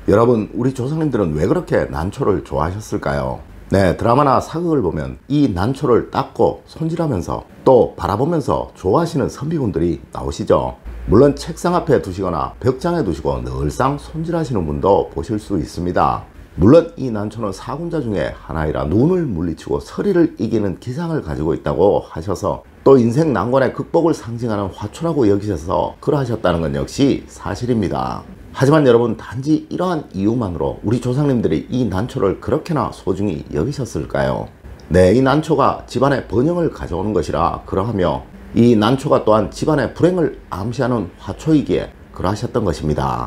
여러분, 우리 조상님들은 왜 그렇게 난초를 좋아하셨을까요? 네, 드라마나 사극을 보면 이 난초를 닦고 손질하면서 또 바라보면서 좋아하시는 선비분들이 나오시죠. 물론 책상 앞에 두시거나 벽장에 두시고 늘상 손질하시는 분도 보실 수 있습니다. 물론 이 난초는 사군자 중에 하나이라 눈을 물리치고 서리를 이기는 기상을 가지고 있다고 하셔서 또 인생 난관의 극복을 상징하는 화초라고 여기셔서 그러하셨다는 건 역시 사실입니다. 하지만 여러분, 단지 이러한 이유만으로 우리 조상님들이 이 난초를 그렇게나 소중히 여기셨을까요? 네, 이 난초가 집안의 번영을 가져오는 것이라 그러하며 이 난초가 또한 집안의 불행을 암시하는 화초이기에 그러하셨던 것입니다.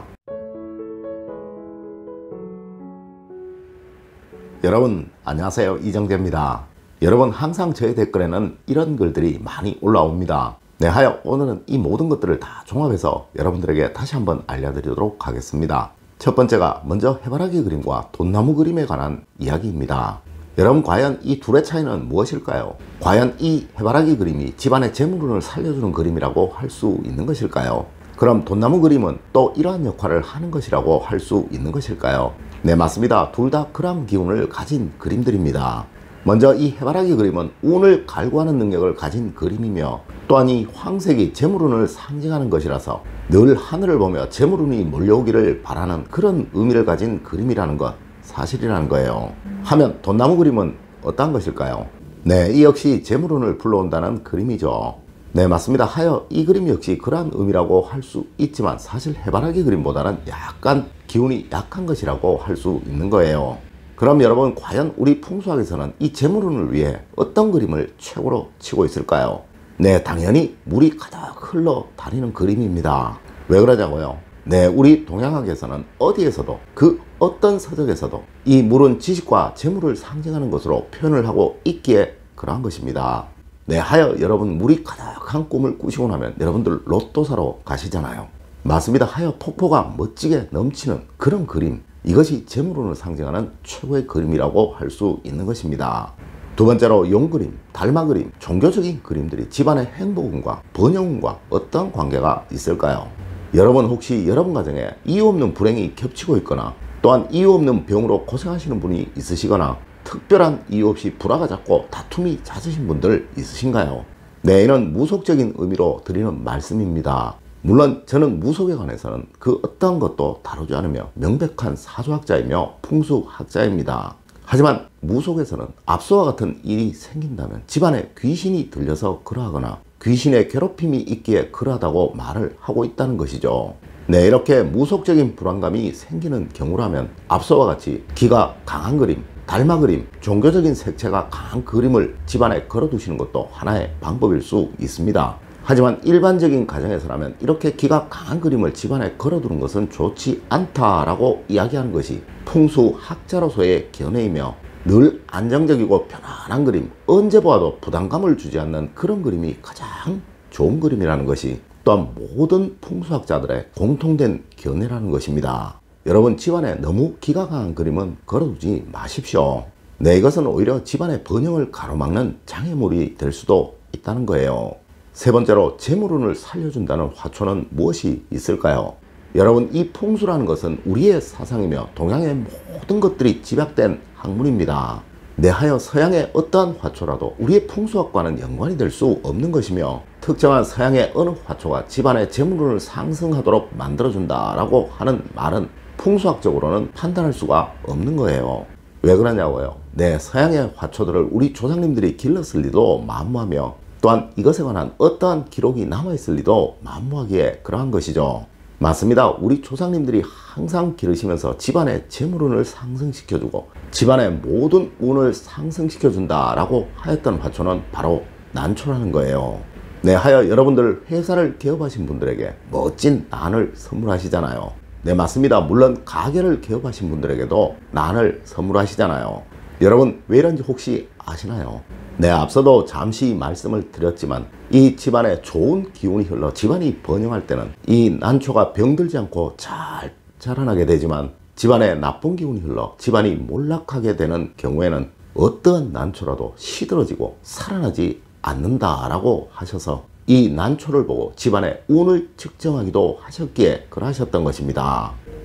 여러분 안녕하세요, 이정재입니다. 여러분, 항상 저의 댓글에는 이런 글들이 많이 올라옵니다. 네, 하여 오늘은 이 모든 것들을 다 종합해서 여러분들에게 다시 한번 알려드리도록 하겠습니다. 첫 번째가 먼저 해바라기 그림과 돈나무 그림에 관한 이야기입니다. 여러분, 과연 이 둘의 차이는 무엇일까요? 과연 이 해바라기 그림이 집안의 재물운을 살려주는 그림이라고 할 수 있는 것일까요? 그럼 돈나무 그림은 또 이러한 역할을 하는 것이라고 할 수 있는 것일까요? 네, 맞습니다. 둘 다 그람 기운을 가진 그림들입니다. 먼저 이 해바라기 그림은 운을 갈구하는 능력을 가진 그림이며 또한 이 황색이 재물운을 상징하는 것이라서 늘 하늘을 보며 재물운이 몰려오기를 바라는 그런 의미를 가진 그림이라는 것, 사실이라는 거예요. 하면 돈나무 그림은 어떤 것일까요? 네, 이 역시 재물운을 불러온다는 그림이죠. 네, 맞습니다. 하여 이 그림 역시 그러한 의미라고 할 수 있지만 사실 해바라기 그림보다는 약간 기운이 약한 것이라고 할 수 있는 거예요. 그럼 여러분, 과연 우리 풍수학에서는 이 재물운을 위해 어떤 그림을 최고로 치고 있을까요? 네, 당연히 물이 가득 흘러 다니는 그림입니다. 왜 그러냐고요? 네, 우리 동양학에서는 어디에서도 그 어떤 서적에서도 이 물은 지식과 재물을 상징하는 것으로 표현을 하고 있기에 그러한 것입니다. 네, 하여 여러분, 물이 가득한 꿈을 꾸시고 나면 여러분들 로또 사러 가시잖아요. 맞습니다. 하여 폭포가 멋지게 넘치는 그런 그림, 이것이 재물운을 상징하는 최고의 그림이라고 할 수 있는 것입니다. 두 번째로 용그림, 달마그림, 종교적인 그림들이 집안의 행복운과 번영운과 어떤 관계가 있을까요? 여러분, 혹시 여러분 가정에 이유 없는 불행이 겹치고 있거나 또한 이유 없는 병으로 고생하시는 분이 있으시거나 특별한 이유 없이 불화가 잦고 다툼이 잦으신 분들 있으신가요? 네, 이는 무속적인 의미로 드리는 말씀입니다. 물론 저는 무속에 관해서는 그 어떤 것도 다루지 않으며 명백한 사주학자이며 풍수학자입니다. 하지만 무속에서는 앞서와 같은 일이 생긴다면 집안에 귀신이 들려서 그러하거나 귀신의 괴롭힘이 있기에 그러하다고 말을 하고 있다는 것이죠. 네, 이렇게 무속적인 불안감이 생기는 경우라면 앞서와 같이 기가 강한 그림, 달마 그림, 종교적인 색채가 강한 그림을 집안에 걸어두시는 것도 하나의 방법일 수 있습니다. 하지만 일반적인 가정에서라면 이렇게 기가 강한 그림을 집안에 걸어두는 것은 좋지 않다라고 이야기하는 것이 풍수학자로서의 견해이며 늘 안정적이고 편안한 그림, 언제 보아도 부담감을 주지 않는 그런 그림이 가장 좋은 그림이라는 것이 또한 모든 풍수학자들의 공통된 견해라는 것입니다. 여러분, 집안에 너무 기가 강한 그림은 걸어두지 마십시오. 네, 이것은 오히려 집안의 번영을 가로막는 장애물이 될 수도 있다는 거예요. 세 번째로 재물운을 살려준다는 화초는 무엇이 있을까요? 여러분, 이 풍수라는 것은 우리의 사상이며 동양의 모든 것들이 집약된 학문입니다. 네, 하여 서양의 어떠한 화초라도 우리의 풍수학과는 연관이 될 수 없는 것이며 특정한 서양의 어느 화초가 집안의 재물운을 상승하도록 만들어준다라고 하는 말은 풍수학적으로는 판단할 수가 없는 거예요. 왜 그러냐고요? 네, 서양의 화초들을 우리 조상님들이 길렀을 리도 만무하며 또한 이것에 관한 어떠한 기록이 남아있을 리도 만무하기에 그러한 것이죠. 맞습니다. 우리 조상님들이 항상 기르시면서 집안의 재물운을 상승시켜주고 집안의 모든 운을 상승시켜준다라고 하였던 화초는 바로 난초라는 거예요. 네, 하여 여러분들 회사를 개업하신 분들에게 멋진 난을 선물하시잖아요. 네, 맞습니다. 물론 가게를 개업하신 분들에게도 난을 선물하시잖아요. 여러분, 왜 이런지 혹시 아시나요? 네, 앞서도 잠시 말씀을 드렸지만 이 집안에 좋은 기운이 흘러 집안이 번영할 때는 이 난초가 병들지 않고 잘 자라나게 되지만 집안에 나쁜 기운이 흘러 집안이 몰락하게 되는 경우에는 어떠한 난초라도 시들어지고 살아나지 않는다라고 하셔서 이 난초를 보고 집안의 운을 측정하기도 하셨기에 그러하셨던 것입니다.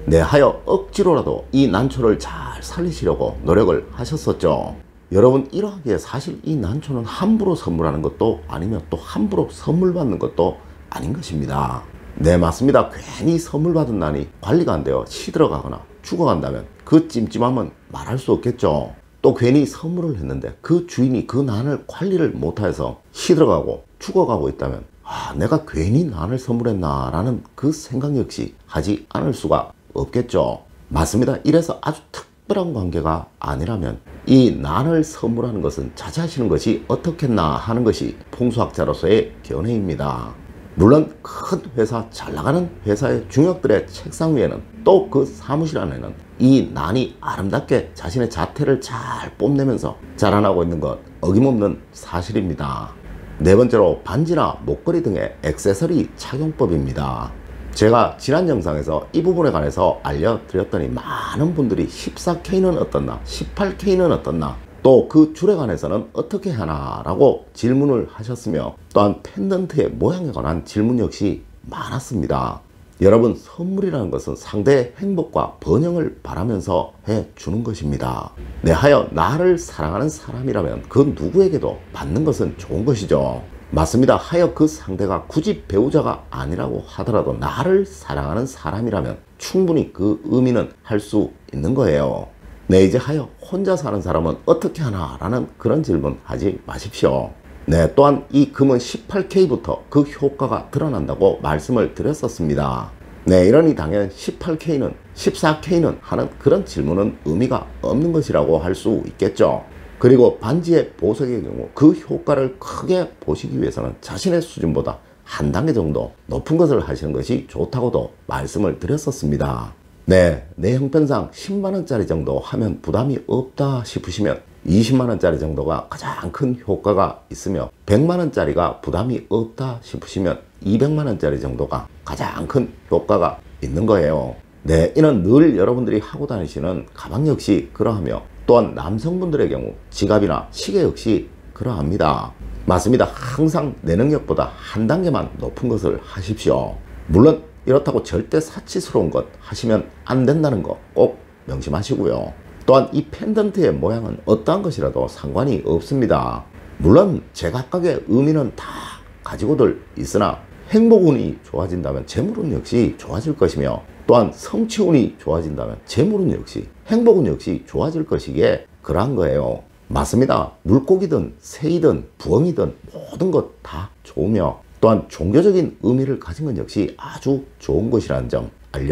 하여 억지로라도 이 난초를 잘 살리시려고 노력을 하셨었죠. 여러분, 이러하기에 사실 이 난초는 함부로 선물하는 것도 아니면 또 함부로 선물 받는 것도 아닌 것입니다. 네, 맞습니다. 괜히 선물 받은 난이 관리가 안 되어 시들어가거나 죽어간다면 그 찜찜함은 말할 수 없겠죠. 또 괜히 선물을 했는데 그 주인이 그 난을 관리를 못해서 시들어가고 죽어가고 있다면 내가 괜히 난을 선물했나 라는 그 생각 역시 하지 않을 수가 없겠죠. 맞습니다. 이래서 아주 특별한 관계가 아니라면 이 난을 선물하는 것은 자제하시는 것이 어떻겠나 하는 것이 풍수학자로서의 견해입니다. 물론 큰 회사, 잘 나가는 회사의 중역들의 책상 위에는 또 그 사무실 안에는 이 난이 아름답게 자신의 자태를 잘 뽐내면서 자라나고 있는 것 어김없는 사실입니다. 네 번째로 반지나 목걸이 등의 액세서리 착용법입니다. 제가 지난 영상에서 이 부분에 관해서 알려드렸더니 많은 분들이 14K는 어떻나, 18K는 어떻나, 또 그 줄에 관해서는 어떻게 하나 라고 질문을 하셨으며 또한 펜던트의 모양에 관한 질문 역시 많았습니다. 여러분, 선물이라는 것은 상대의 행복과 번영을 바라면서 해주는 것입니다. 하여 나를 사랑하는 사람이라면 그 누구에게도 받는 것은 좋은 것이죠. 맞습니다. 하여 그 상대가 굳이 배우자가 아니라고 하더라도 나를 사랑하는 사람이라면 충분히 그 의미는 할 수 있는 거예요. 이제 하여 혼자 사는 사람은 어떻게 하나 라는 그런 질문 하지 마십시오. 또한 이 금은 18K부터 그 효과가 드러난다고 말씀을 드렸었습니다. 이러니 당연 18K는 14K는 하는 그런 질문은 의미가 없는 것이라고 할 수 있겠죠. 그리고 반지의 보석의 경우 그 효과를 크게 보시기 위해서는 자신의 수준보다 한 단계 정도 높은 것을 하시는 것이 좋다고도 말씀을 드렸었습니다. 내 형편상 10만원짜리 정도 하면 부담이 없다 싶으시면 20만원짜리 정도가 가장 큰 효과가 있으며 100만원짜리가 부담이 없다 싶으시면 200만원짜리 정도가 가장 큰 효과가 있는 거예요. 이는 늘 여러분들이 하고 다니시는 가방 역시 그러하며 또한 남성분들의 경우 지갑이나 시계 역시 그러합니다. 맞습니다. 항상 내 능력보다 한 단계만 높은 것을 하십시오. 물론 이렇다고 절대 사치스러운 것 하시면 안 된다는 거 꼭 명심하시고요. 또한 이 펜던트의 모양은 어떠한 것이라도 상관이 없습니다. 물론 제각각의 의미는 다 가지고들 있으나 행복운이 좋아진다면 재물운 역시 좋아질 것이며 또한 성취운이 좋아진다면 재물운 역시 행복운 역시 좋아질 것이기에 그러한 거예요. 맞습니다. 물고기든 새이든 부엉이든 모든 것 다 좋으며 또한 종교적인 의미를 가진 것 역시 아주 좋은 것이라는 점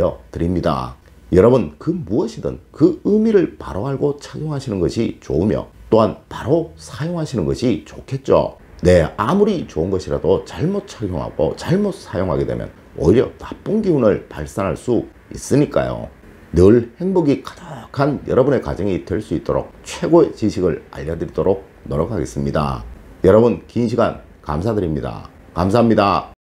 알려드립니다. 여러분, 그 무엇이든 그 의미를 바로 알고 착용하시는 것이 좋으며 또한 바로 사용하시는 것이 좋겠죠. 아무리 좋은 것이라도 잘못 착용하고 잘못 사용하게 되면 오히려 나쁜 기운을 발산할 수 있으니까요. 늘 행복이 가득한 여러분의 가정이 될 수 있도록 최고의 지식을 알려드리도록 노력하겠습니다. 여러분, 긴 시간 감사드립니다. 감사합니다.